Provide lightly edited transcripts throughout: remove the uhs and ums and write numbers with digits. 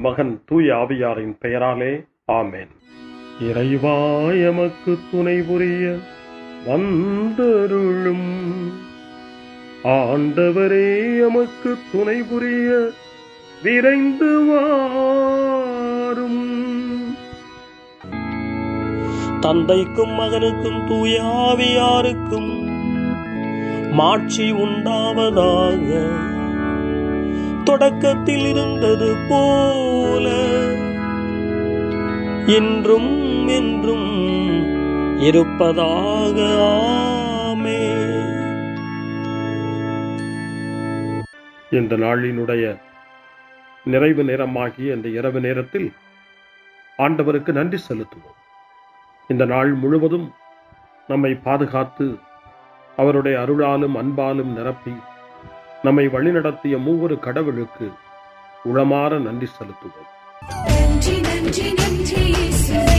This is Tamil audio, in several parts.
மகன் தூய ஆவியாரின் பெயராலே ஆமென். இறைவா எமக்கு துணை புரிய வந்தருளும். ஆண்டவரே எமக்கு துணை புரிய விரைந்து வாரும். தந்தைக்கும் மகனுக்கும் தூய ஆவியாருக்கும் மாட்சி உண்டாவதாக. தொடக்கத்தில் இருந்தது போல இன்றும் என்றும் இருப்பதாக. ஆமென். இந்த நாளினுடைய நிறைவு நேரமாகிய இந்த இரவு நேரத்தில் ஆண்டவருக்கு நன்றி செலுத்துவோம். இந்த நாள் முழுவதும் நம்மை பாதுகாத்து அவருடைய அருளாலும் அன்பாலும் நிரப்பி நம்மை வழிநடத்திய மூவொரு கடவுளுக்கு உளமாற நன்றி செலுத்துவோம். நன்றி நன்றி நன்றி இயேசுவே,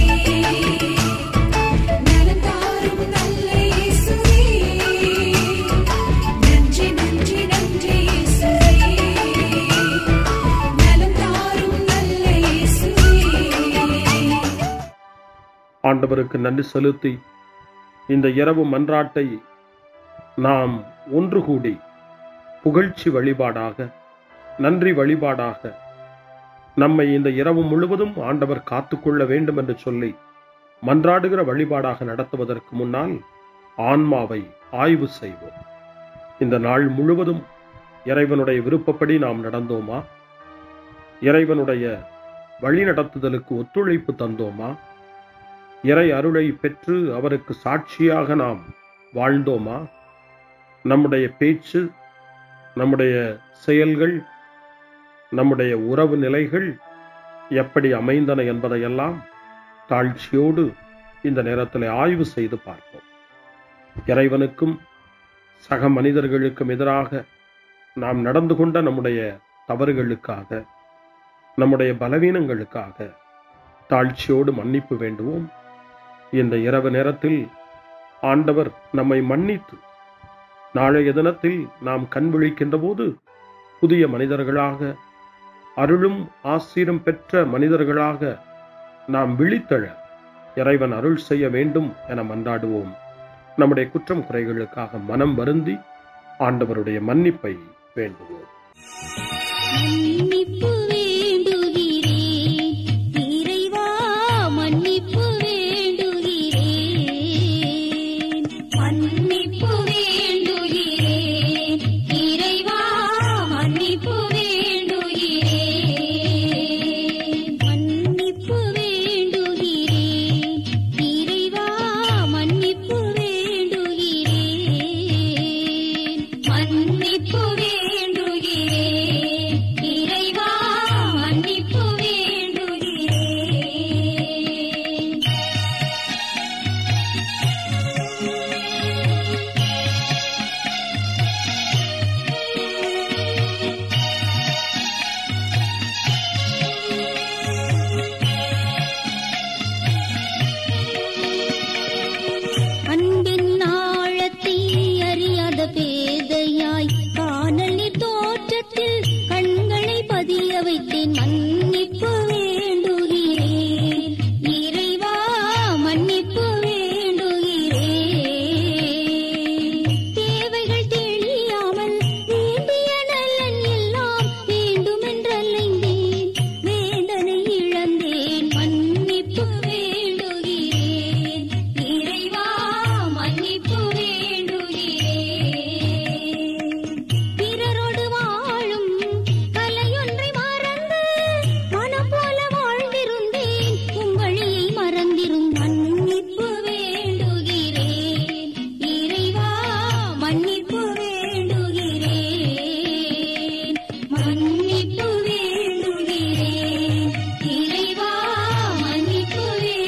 நலம் தாரும் நல்ல இயேசுவே. நன்றி நன்றி நன்றி இயேசுவே, நலம் தாரும் நல்ல இயேசுவே. ஆண்டவருக்கு நன்றி செலுத்தி இந்த இரவு மன்றாட்டை நாம் ஒன்று கூடி புகழ்ச்சி வழிபாடாக, நன்றி வழிபாடாக நம்மை இந்த இரவு முழுவதும் ஆண்டவர் காத்துக்கொள்ள வேண்டும் என்று சொல்லி மன்றாடுகிற வழிபாடாக நடத்துவதற்கு முன்னால் ஆன்மாவை ஆய்வு செய்வோம். இந்த நாள் முழுவதும் இறைவனுடைய விருப்பப்படி நாம் நடந்தோமா? இறைவனுடைய வழிநடத்துதலுக்கு ஒத்துழைப்பு தந்தோமா? இறை அருளை பெற்று அவருக்கு சாட்சியாக நாம் வாழ்ந்தோமா? நம்முடைய பேச்சு, நம்முடைய செயல்கள், நம்முடைய உறவு நிலைகள் எப்படி அமைந்தன என்பதையெல்லாம் தாழ்ச்சியோடு இந்த நேரத்தில் ஆய்வு செய்து பார்ப்போம். இறைவனுக்கும் சக மனிதர்களுக்கும் எதிராக நாம் நடந்து கொண்ட நம்முடைய தவறுகளுக்காக, நம்முடைய பலவீனங்களுக்காக தாழ்ச்சியோடு மன்னிப்பு வேண்டுவோம். இந்த இரவு நேரத்தில் ஆண்டவர் நம்மை மன்னித்து நாளைய தினத்தில் நாம் கண் விழிக்கின்ற போது புதிய மனிதர்களாக, அருளும் ஆசீரும் பெற்ற மனிதர்களாக நாம் விழித்தெழ இறைவன் அருள் செய்ய வேண்டும் என மன்றாடுவோம். நம்முடைய குற்றம் குறைகளுக்காக மனம் வருந்தி ஆண்டவருடைய மன்னிப்பை வேண்டுவோம். மன்னிப்பு வேண்டுகிறேன் இறைவா, மன்னிப்பு வேண்டுகிறேன். மன்னிப்பு வேண்டுகிறேன் இறைவா, மன்னிப்பு வேண்டுகிறேன். மன்னிப்பு வேண்டுகிறேன் இறைவா, மன்னிப்பு வேண்டுகிறேன். மன்னிப்பு வேண்டுகிறேன் இறைவா, மன்னிப்பு வேண்டுகிறேன். அன்பின் ஆழத்தை அறியாத பேதையாய் காணல் நீர் தோற்றத்தில் கண்களை பதிய வைத்தேன். மன்னிப்பு வேண்டுகிறேன் இறைவா, மன்னிப்பு வேண்டுகிறேன். தேவைகள் தெளியாமல் வேண்டிய நலன் எல்லாம் வேண்டுமென்றலைந்தேன், வேதனை இழந்தேன். மன்னிப்பு வேண்டுகிறேன் இறைவா, மன்னிப்பு வேண்டுகிறேன். பிறரோடு வாழும் கலையொன்றை மறந்து மனம் போல வாழ்ந்திருந்தேன், உம் வழியை மறந்திரும். மன்னிப்பு வேண்டுகிறேன் இறைவா, மன்னிப்பு வேண்டுகிறேன். மன்னிப்பு வேண்டுகிறேன் இறைவா, மன்னிப்பு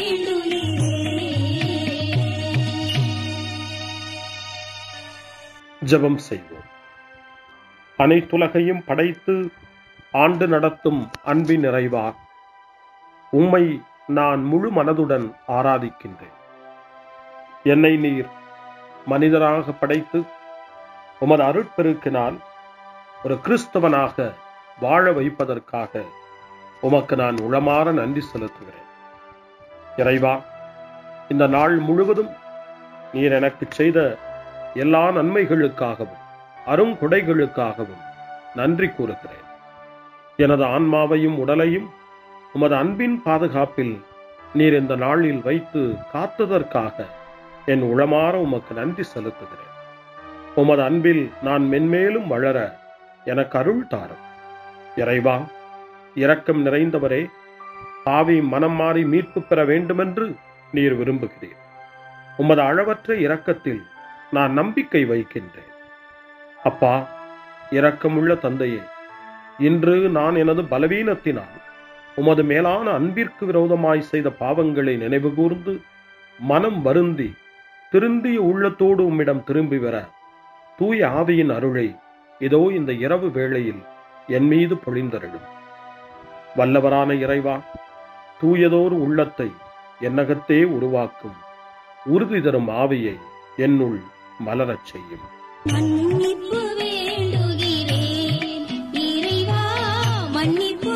வேண்டுகிறேன். ஜெபம் செய்வோம். அனைத்துலகையும் படைத்து ஆண்டு நடத்தும் அன்பின் நிறைவா, உம்மை நான் முழு மனதுடன் ஆராதிக்கின்றேன். என்னை நீர் மனிதராக படைத்து உமது அருட்பெருக்கினால் ஒரு கிறிஸ்தவனாக வாழ வைப்பதற்காக உமக்கு நான் உளமாற நன்றி செலுத்துகிறேன். இறைவா, இந்த நாள் முழுவதும் நீர் எனக்கு செய்த எல்லா நன்மைகளுக்காகவும் அருங்கொடைகளுக்காகவும் நன்றி கூறுகிறேன். எனது ஆன்மாவையும் உடலையும் உமது அன்பின் பாதுகாப்பில் நீர் இந்த நாளில் வைத்து காத்ததற்காக என் உளமாற உமக்கு நன்றி செலுத்துகிறேன். உமது அன்பில் நான் மென்மேலும் வளர எனக்கு அருள் தாரும். இறைவா, இரக்கம் நிறைந்தவரே, பாவி மனம் மாறி மீட்பு பெற வேண்டுமென்று நீர் விரும்புகிறீர். உமது அளவற்ற இரக்கத்தில் நான் நம்பிக்கை வைக்கின்றேன். அப்பா, இரக்கமுள்ள தந்தையே, இன்று நான் எனது பலவீனத்தினால் உமது மேலான அன்பிற்கு விரோதமாய் செய்த பாவங்களை நினைவு கூர்ந்து மனம் வருந்தி திருந்திய உள்ளத்தோடு உம்மிடம் திரும்பி வர தூய ஆவியின் அருளை இதோ இந்த இரவு வேளையில் என் மீது பொழிந்தருளும். வல்லவரான இறைவா, தூயதோர் உள்ளத்தை என்னகத்தே உருவாக்கும் உறுதி தரும் ஆவியை என்னுள் மலரச் செய்யும். மன்னிப்பு வேண்டுகிறேன் இறைவா, மன்னிப்பு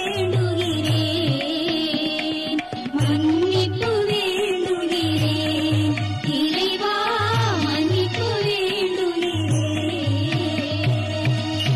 வேண்டுகிறேன், மன்னிப்பு வேண்டுகிறேன் இறைவா, மன்னிப்பு வேண்டுகிறேன்.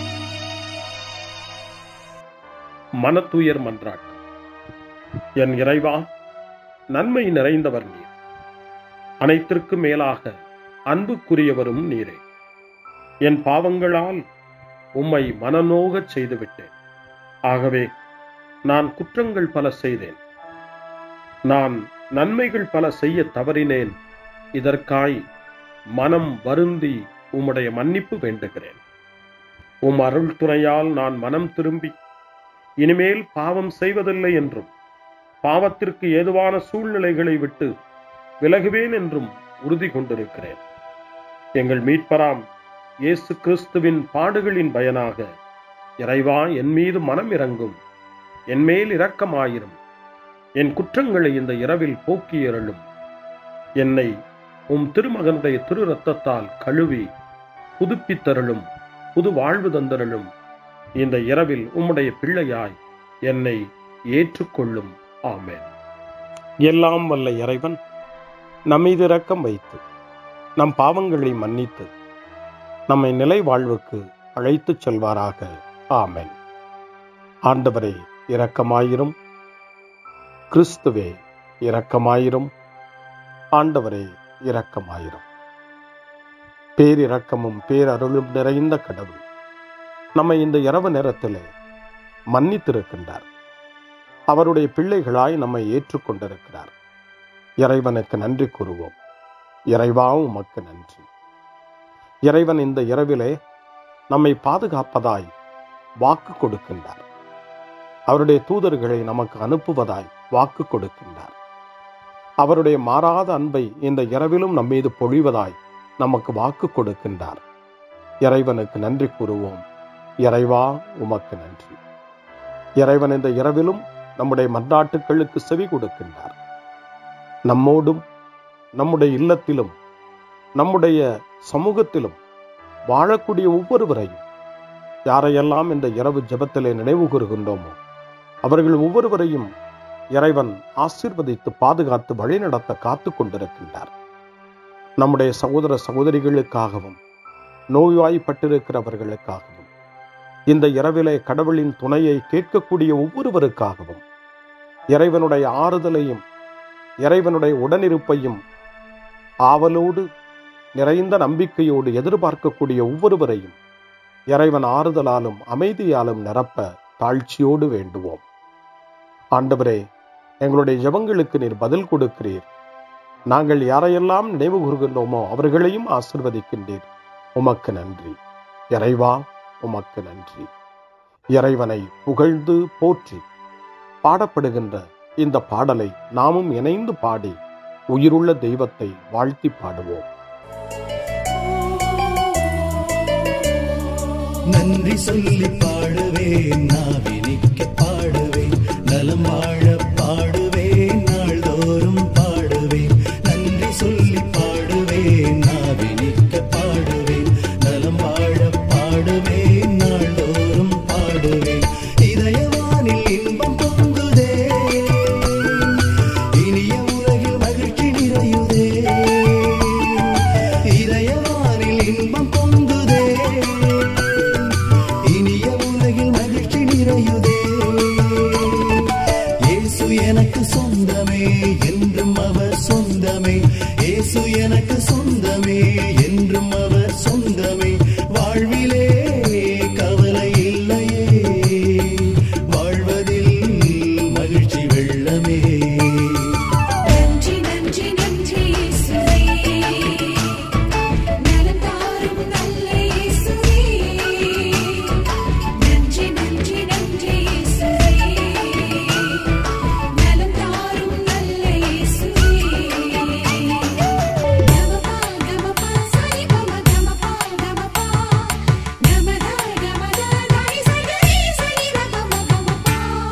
மனத்துயர் மன்றாட்டு. என் இறைவா, நன்மை நிறைந்தவர் நீர், அனைத்திற்கும் மேலாக அன்புக்குரியவரும் நீரே. என் பாவங்களால் உம்மை மனநோகச் செய்துவிட்டேன். ஆகவே நான் குற்றங்கள் பல செய்தேன். நான் நன்மைகள் பல செய்ய தவறினேன். இதற்காய் மனம் வருந்தி உம்முடைய மன்னிப்பு வேண்டுகிறேன். உம் அருள் துணையால் நான் மனம் திரும்பி இனிமேல் பாவம் செய்வதில்லை என்றும் பாவத்திற்கு ஏதுவான சூழ்நிலைகளை விட்டு விலகுவேன் என்றும் உறுதி கொண்டிருக்கிறேன். எங்கள் மீட்பராம் இயேசு கிறிஸ்துவின் பாடுகளின் பயனாக இறைவா, என் மீது மனம் இறங்கும், என் மேல் இரக்கமாயிரும். என் குற்றங்களை இந்த இரவில் போக்கியருளும். என்னை உம் திருமகனுடைய திரு இரத்தத்தால் கழுவி புதுப்பித்தருளும், புது வாழ்வு தந்தருளும். இந்த இரவில் உம்முடைய பிள்ளையாய் என்னை ஏற்றுக்கொள்ளும். ஆமென். எல்லாம் வல்ல இறைவன் நம்மீது இரக்கம் வைத்து நம் பாவங்களை மன்னித்து நம்மை நிலை வாழ்வுக்கு அழைத்துச் செல்வாராக. ஆமென். ஆண்டவரே இரக்கமாயிரும். கிறிஸ்துவே இரக்கமாயிரும். ஆண்டவரே இரக்கமாயிரும். பேரிரக்கமும் பேரருளும் நிறைந்த கடவுள் நம்மை இந்த இரவு நேரத்திலே மன்னித்திருக்கின்றார். அவருடைய பிள்ளைகளாய் நம்மை ஏற்றுக்கொண்டிருக்கிறார். இறைவனுக்கு நன்றி கூறுவோம். இறைவா, உமக்கு நன்றி. இறைவன் இந்த இரவிலே நம்மை பாதுகாப்பதாய் வாக்கு கொடுக்கின்றார். அவருடைய தூதர்களை நமக்கு அனுப்புவதாய் வாக்கு கொடுக்கின்றார். அவருடைய மாறாத அன்பை இந்த இரவிலும் நம்மீது பொழிவதாய் நமக்கு வாக்கு கொடுக்கின்றார். இறைவனுக்கு நன்றி கூறுவோம். இறைவா, உமக்கு நன்றி. இறைவன் இந்த இரவிலும் நம்முடைய மன்றாட்டுக்களுக்கு செவி கொடுக்கின்றார். நம்மோடும் நம்முடைய இல்லத்திலும் நம்முடைய சமூகத்திலும் வாழக்கூடிய ஒவ்வொருவரையும், யாரையெல்லாம் இந்த இரவு ஜெபத்திலே நினைவு கூறுகின்றோமோ அவர்கள் ஒவ்வொருவரையும் இறைவன் ஆசீர்வதித்து பாதுகாத்து வழிநடத்த காத்து கொண்டிருக்கின்றார். நம்முடைய சகோதர சகோதரிகளுக்காகவும் நோய்வாய்ப்பட்டிருக்கிறவர்களுக்காகவும் இந்த இரவிலே கடவுளின் துணையை கேட்கக்கூடிய ஒவ்வொருவருக்காகவும் இறைவனுடைய ஆறுதலையும் இறைவனுடைய உடனிருப்பையும் ஆவலோடு நிறைந்த நம்பிக்கையோடு எதிர்பார்க்கக்கூடிய ஒவ்வொருவரையும் இறைவன் ஆறுதலாலும் அமைதியாலும் நிரப்ப தாழ்ச்சியோடு வேண்டுவோம். ஆண்டவரே, எங்களுடைய ஜெபங்களுக்கு நீர் பதில் கொடுக்கிறீர். நாங்கள் யாரையெல்லாம் நினைவு கூறுகின்றோமோ அவர்களையும் ஆசீர்வதிக்கின்றீர். உமக்கு நன்றி. இறைவா, உமக்கு நன்றி. இறைவனை புகழ்ந்து போற்றி பாடப்படுகின்ற இந்த பாடலை நாமும் இணைந்து பாடி உயிருள்ள தெய்வத்தை வாழ்த்தி பாடுவோம். நன்றி சொல்லி பாடுவேன், நாவினிக்க பாடுவேன், நலம் வாழ பாடுவேன், நாள்தோறும் பாடுவேன். நன்றி சொல்லி பாடுவேன், நாவினிக்க பாடுவேன், நலம் வாழ பாடுவேன், நாள்தோறும் பாடுவேன். இதயவானில் இன்ப இயேசு எனக்கு சொந்தமே, என்றும் அவர் சொந்தமே. இயேசு எனக்கு சொந்தமே, என்றும் அவர் சொந்தமே. வாழ்விலே கவலை இல்லையே, வாழ்வதில் மகிழ்ச்சி வெள்ளமே. நன்றி நன்றி நன்றி இயேசுவே, நலம் தாரும் நல்ல இயேசுவே. நன்றி நன்றி நன்றி இயேசுவே, நலம் தாரும் நல்ல இயேசுவே. கமபா கமபா சரி பம கமபா கமபா, கமதா கமதா தாய் சரி சரி கமபா கமபா.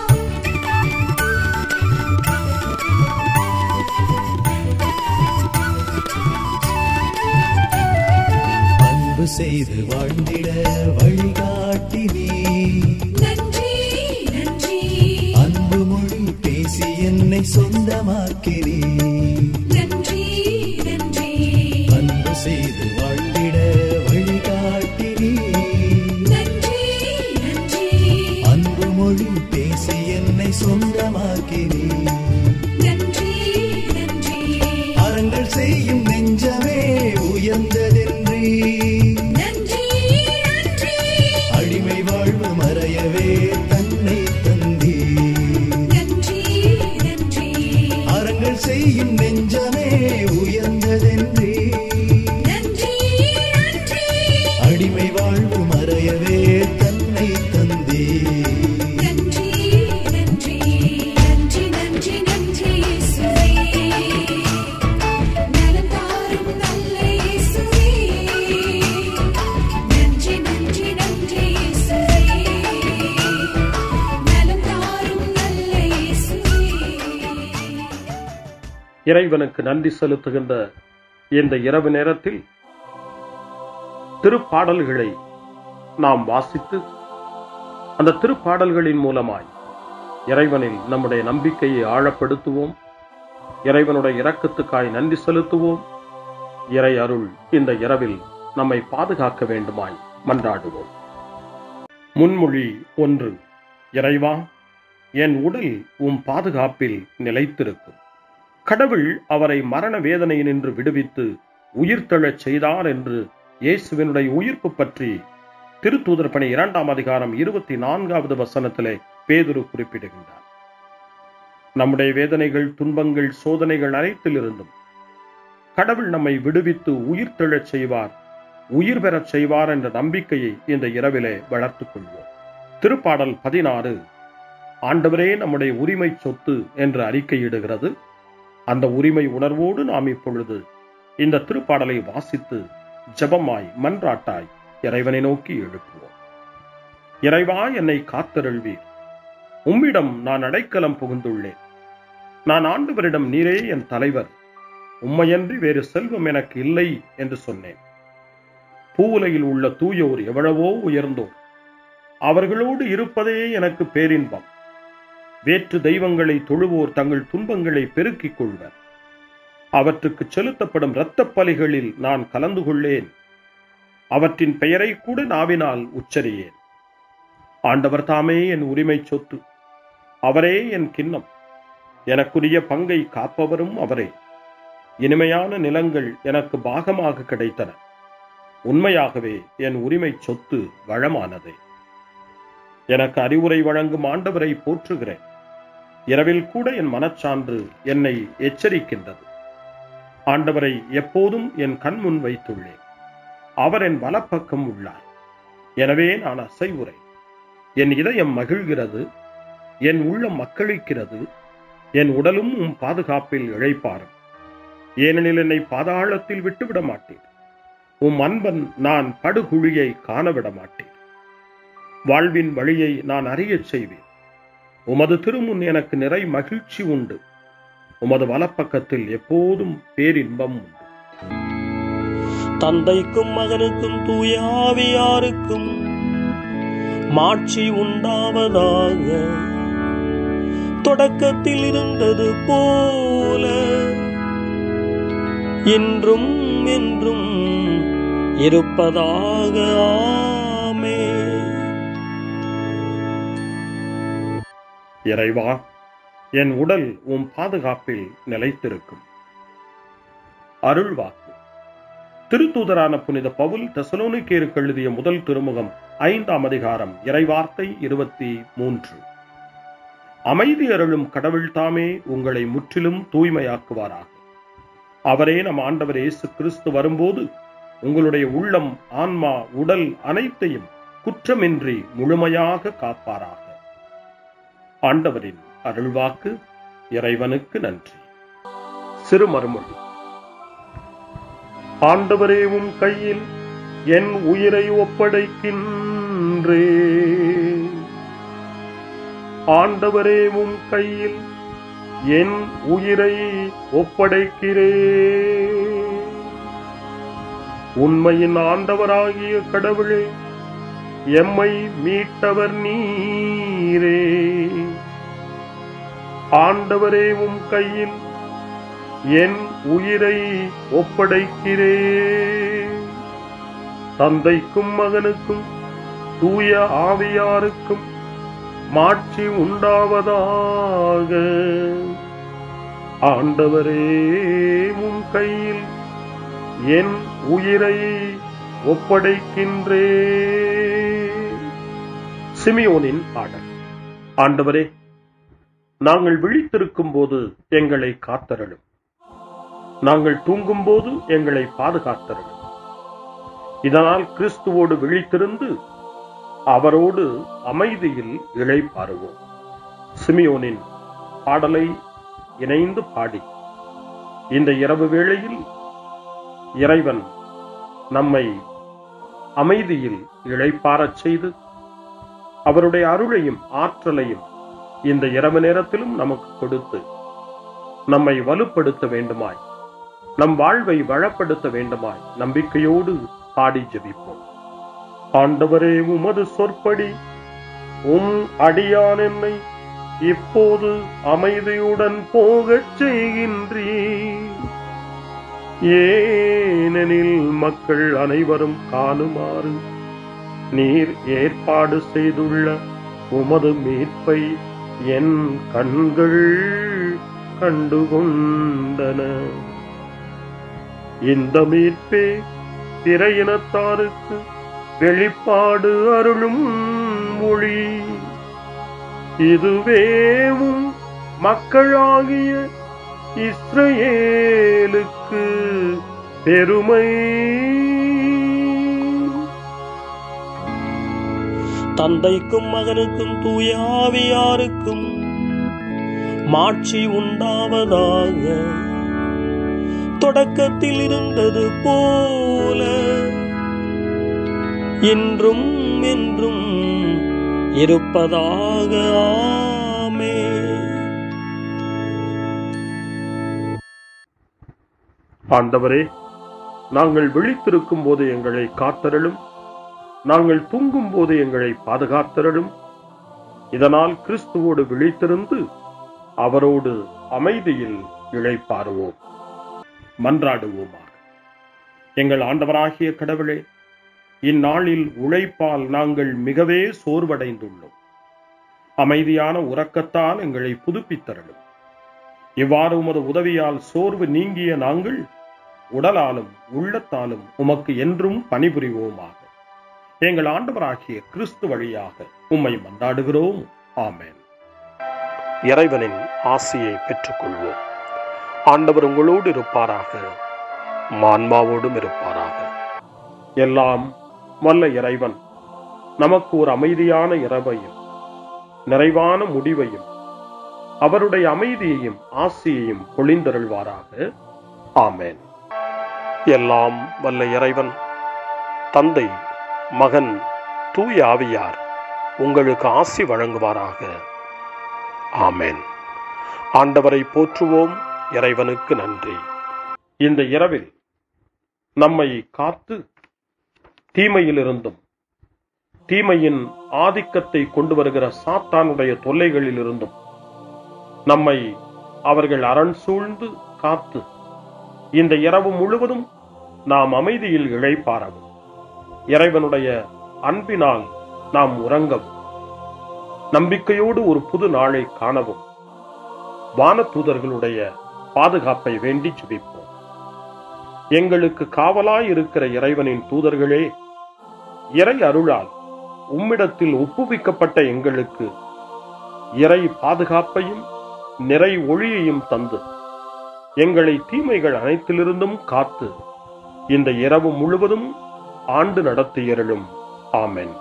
அன்பு செய்து வாழ்ந்திட வழிகாட்டி நீ, நன்றி நன்றி அன்பு மொழி பேசி என்னை சொந்தமாக்கி நீ. நன்றி நன்றி அன்பு செய்து வாழ்ந்திட வழிகாட்டி நீ, நன்றி நன்றி அன்பு மொழி பேசி என்னை சொந்தமாக்கி நீ. நன்றி நன்றி அறங்கள் செய்யும் நெஞ்சமே உயர்ந்ததென்றி, நன்றி நன்றி அடிமை வாழ்வு மறையவே தன்னை தந்தி. நன்றி நன்றி அறங்கள் செய்யும் நெஞ்சமே உயர்ந்ததென்றி, நன்றி நன்றி அடிமை வாழ்வு மறையவே தன்னை தந்தி. நன்றி நன்றி நன்றி நன்றி நன்றி இயேசுவே, நலம் தாரும் நல்ல இயேசுவே. நன்றி நன்றி நன்றி இயேசுவே, நலம் தாரும் நல்ல இயேசுவே. இறைவனுக்கு நன்றி செலுத்துகின்ற இந்த இரவு நேரத்தில் திருப்பாடல்களை நாம் வாசித்து அந்த திருப்பாடல்களின் மூலமாய் இறைவனில் நம்முடைய நம்பிக்கையை ஆழப்படுத்துவோம். இறைவனுடைய இரக்கத்துக்காய் நன்றி செலுத்துவோம். இறை அருள் இந்த இரவில் நம்மை பாதுகாக்க வேண்டுமாய் மன்றாடுவோம். முன்மொழி 1. இறைவா, என் உடல் உம் பாதுகாப்பில் நிலைத்திருக்கும். கடவுள் அவரை மரண வேதனையினின்று விடுவித்து உயிர்த்தெழச் செய்தார் என்று இயேசுவினுடைய உயிர்ப்பு பற்றி திருத்தூதர் பணி 2ஆம் அதிகாரம் 24வது வசனத்திலே பேதுரு குறிப்பிடுகின்றார். நம்முடைய வேதனைகள், துன்பங்கள், சோதனைகள் அனைத்திலிருந்தும் கடவுள் நம்மை விடுவித்து உயிர்த்தெழச் செய்வார், உயிர் பெறச் செய்வார் என்ற நம்பிக்கையை இந்த இரவிலே வளர்த்துக் கொள்வோம். திருப்பாடல் 16 ஆண்டவரே நம்முடைய உரிமை சொத்து என்று அறிக்கையிடுகிறது. அந்த உரிமை உணர்வோடு நாம் இப்பொழுது இந்த திருப்பாடலை வாசித்து ஜெபமாய் மன்றாட்டாய் இறைவனை நோக்கி எழுப்புவோம். இறைவா, என்னை காத்தருள்வீர். உம்மிடம் நான் அடைக்கலம் புகுந்துள்ளேன். நான் ஆண்டவரிடம், நீரே என் தலைவர், உம்மையன்றி வேறு செல்வம் எனக்கு இல்லை என்று சொன்னேன். பூவுலகில் உள்ள தூயோர் எவ்வளவோ உயர்ந்தோர், அவர்களோடு இருப்பதே எனக்கு பேரின்பம். வேற்று தெய்வங்களை தொழுவோர் தங்கள் துன்பங்களை பெருக்கிக் கொள்வர். அவற்றுக்கு செலுத்தப்படும் இரத்தப் பலிகளில் நான் கலந்து கொள்ளேன். அவற்றின் பெயரை கூட நாவினால் உச்சரியேன். ஆண்டவர் தாமே என் உரிமை சொத்து, அவரே என் கிண்ணம். எனக்குரிய பங்கை காப்பவரும் அவரே. இனிமையான நிலங்கள் எனக்கு பாகமாக கிடைத்தன. உண்மையாகவே என் உரிமை சொத்து வளமானதே. எனக்கு அறிவுரை வழங்கும் ஆண்டவரை போற்றுகிறேன். இரவில் கூட என் மனச்சான்று என்னை எச்சரிக்கின்றது. ஆண்டவரை எப்போதும் என் கண்முன் வைத்துள்ளேன். அவர் என் வலப்பக்கம் உள்ளார். எனவே நான் அசைவுறேன். என் இதயம் மகிழ்கிறது, என் உள்ளம் மக்களிக்கிறது, என் உடலும் உம் பாதுகாப்பில் இழைப்பாரும். ஏனெனில் என்னை பாதாளத்தில் விட்டுவிட மாட்டேன். உம் அன்பன் நான் படுகுழியை காணவிட மாட்டேன். வாழ்வின் வழியை நான் அறியச் செய்வேன். உமது திருமுன் எனக்கு நிறை மகிழ்ச்சி உண்டு. உமது வலப்பக்கத்தில் எப்போதும் பேரின்பம் உண்டு. தந்தைக்கும் மகனுக்கும் தூய ஆவியாருக்கும் மாட்சி உண்டாவதாக. தொடக்கத்தில் இருந்தது போல இன்றும் என்றும் இருப்பதாக. ஆமென். இறைவா, என் உடல் உம் பாதுகாப்பில் நிலைத்திருக்கும். அருள்வாக்கு. திருத்தூதரான புனித பவுல் தெசலோனிக்கேயருக்கு எழுதிய முதல் திருமுகம் 5ஆம் அதிகாரம் இறைவார்த்தை 23. அமைதி அருளும் கடவுள் தாமே உங்களை முற்றிலும் தூய்மையாக்குவாராக. அவரே நம் ஆண்டவர் இயேசு கிறிஸ்து வரும்போது உங்களுடைய உள்ளம், ஆன்மா, உடல் அனைத்தையும் குற்றமின்றி முழுமையாக காப்பாராக. ஆண்டவரின் அருள்வாக்கு. இறைவனுக்கு நன்றி. சிறுமறுமொழி. ஆண்டவரே உம் கையில் என் உயிரை ஒப்படைக்கின்றேன். ஆண்டவரே உம் கையில் என் உயிரை ஒப்படைக்கிறேன். உண்மையின் ஆண்டவராகிய கடவுளே, எம்மை மீட்டவர் நீரே. ஆண்டவரே உம் கையில் என் உயிரை ஒப்படைக்கிறேன். தந்தைக்கும் மகனுக்கும் தூய ஆவியாருக்கும் மாட்சி உண்டாவதாக. ஆண்டவரே உம் கையில் என் உயிரை ஒப்படைக்கின்றேன். சிமியோனின் பாடல். ஆண்டவரே, நாங்கள் விழித்திருக்கும் போது எங்களை காத்தருளும். நாங்கள் தூங்கும் போது எங்களை பாதுகாத்தருளும். இதனால் கிறிஸ்துவோடு விழித்திருந்து அவரோடு அமைதியில் இளைப்பாறுவோம். சிமியோனின் பாடலை இணைந்து பாடி இந்த இரவு வேளையில் இறைவன் நம்மை அமைதியில் இளைப்பாறச் செய்து அவருடைய அருளையும் ஆற்றலையும் இந்த இரவு நேரத்திலும் நமக்கு கொடுத்து நம்மை வலுப்படுத்த வேண்டுமாய், நம் வாழ்வை வளப்படுத்த வேண்டுமாய் நம்பிக்கையோடு பாடி ஜெபிப்போம். ஆண்டவரே, உமது சொற்படி உம் அடியான் என்னை இப்போது அமைதியுடன் போகச் செய்கின்றீர். ஏனெனில் மக்கள் அனைவரும் காணுமாறு நீர் ஏற்பாடு செய்துள்ள உமது மீட்பை என் கண்கள் கண்டுகொண்டன. இந்த மீட்பே பிற இனத்தாருக்கு வெளிப்பாடு அருளும் மொழி. இதுவேவும் மக்களாகிய இஸ்ரவேலுக்கு பெருமை. தந்தைக்கும் மகனுக்கும் தூய ஆவியாருக்கும் மாட்சி உண்டாவதாக. தொடக்கத்தில் இருந்தது போல இன்றும் என்றும் இருப்பதாக. ஆமென். ஆண்டவரே, நாங்கள் விழித்திருக்கும் போது எங்களை காத்தருளும். நாங்கள் தூங்கும் போது எங்களை பாதுகாத்தருளும். இதனால் கிறிஸ்துவோடு விழித்திருந்து அவரோடு அமைதியில் இளைப்பாறுவோம். மன்றாடுவோமாக. எங்கள் ஆண்டவராகிய கடவுளே, இந்நாளில் உழைப்பால் நாங்கள் மிகவே சோர்வடைந்துள்ளோம். அமைதியான உறக்கத்தால் எங்களை புதுப்பித்தருளும். இவ்வாறு உமது உதவியால் சோர்வு நீங்கிய நாங்கள் உடலாலும் உள்ளத்தாலும் உமக்கு என்றும் பணிபுரிவோமாக. எங்கள் ஆண்டவராகிய கிறிஸ்து வழியாக உம்மை மன்றாடுகிறோம். ஆமென். இறைவனின் ஆசியை பெற்றுக்கொள்வோம். ஆண்டவர் உங்களோடு இருப்பாராக, ஆன்மாவோடும் இருப்பாராக. எல்லாம் வல்ல இறைவன் நமக்கு ஒரு அமைதியான இரவையும் நிறைவான முடிவையும் அவருடைய அமைதியையும் ஆசியையும் பொழிந்தருள்வாராக. ஆமென். எல்லாம் வல்ல இறைவன் தந்தை, மகன், தூய ஆவியார் உங்களுக்கு ஆசி வழங்குவாராக. ஆமென். ஆண்டவரை போற்றுவோம். இறைவனுக்கு நன்றி. இந்த இரவில் நம்மை காத்து தீமையிலிருந்தும் தீமையின் ஆதிக்கத்தை கொண்டு வருகிற சாத்தானுடைய தொல்லைகளில் இருந்தும் நம்மை அவர்கள் அரண் சூழ்ந்து காத்து இந்த இரவு முழுவதும் நாம் அமைதியில் இளைப்பாறவும், இறைவனுடைய அன்பினால் நாம் உறங்கவும், நம்பிக்கையோடு ஒரு புது நாளை காணவும் வானதூதர்களுடைய பாதுகாப்பை வேண்டி ஜெபிப்போம். எங்களுக்கு காவலாய் இருக்கிற இறைவனின் தூதர்களே, இறை அருளால் உம்மிடத்தில் ஒப்புவிக்கப்பட்ட எங்களுக்கு இறை பாதுகாப்பையும் நிறை ஒளியையும் தந்து எங்களை தீமைகள் அனைத்திலிருந்தும் காத்து இந்த இரவு முழுவதும் ஆண்டு நடத்தியருளும். ஆமென்.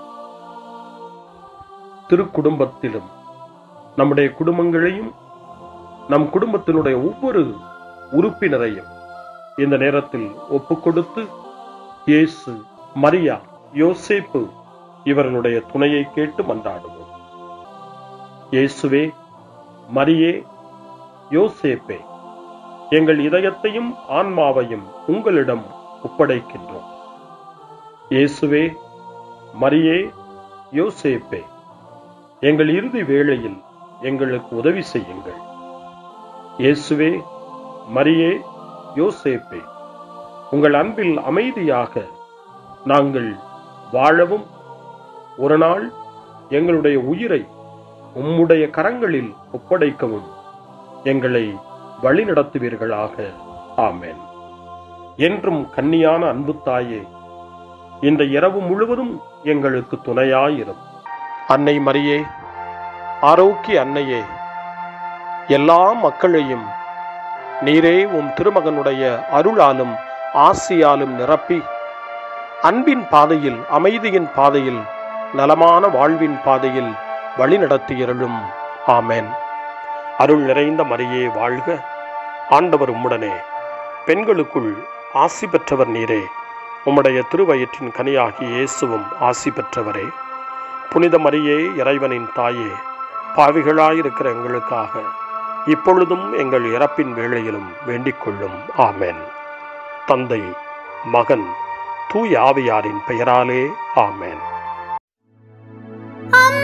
திருக்குடும்பத்திலும் நம்முடைய குடும்பங்களையும் நம் குடும்பத்தினுடைய ஒவ்வொரு உறுப்பினரையும் இந்த நேரத்தில் ஒப்புக்கொடுத்து இயேசு, மரியா, யோசேப்பு இவர்களுடைய துணையை கேட்டு மன்றாடுவோம். இயேசுவே, மரியே, யோசேப்பே, எங்கள் இதயத்தையும் ஆன்மாவையும் உங்களிடம் ஒப்படைக்கின்றோம். இயேசுவே, மரியே, யோசேப்பே, எங்கள் இறுதி வேளையில் எங்களுக்கு உதவி செய்யுங்கள். இயேசுவே, மரியே, யோசேப்பே, உங்கள் அன்பில் அமைதியாக நாங்கள் வாழவும் ஒரு நாள் எங்களுடைய உயிரை உம்முடைய கரங்களில் ஒப்படைக்கவும் எங்களை வழிநடத்துவீர்களாக. ஆமென். என்றும் கன்னியான அன்பு தாயே, இந்த இரவு முழுவதும் எங்களுக்கு துணையாயிரும். அன்னை மரியே, ஆரோக்கிய அன்னையே, எல்லா மக்களையும் நீரே உம் திருமகனுடைய அருளாலும் ஆசியாலும் நிரப்பி அன்பின் பாதையில், அமைதியின் பாதையில், நலமான வாழ்வின் பாதையில் வழிநடத்தியருளும். ஆமென். அருள் நிறைந்த மரியே வாழ்க, ஆண்டவர் உம்முடனே, பெண்களுக்குள் ஆசி பெற்றவர் நீரே, உம்முடைய திருவயிற்றின் கனியாகிய இயேசுவும் ஆசி பெற்றவரே. புனித மரியே, இறைவனின் தாயே, பாவிகளாயிருக்கிற எங்களுக்காக இப்பொழுதும் எங்கள் இறப்பின் வேளையிலும் வேண்டிக் கொள்ளும். ஆமென். தந்தை, மகன், தூய ஆவியாரின் பெயராலே. ஆமென்.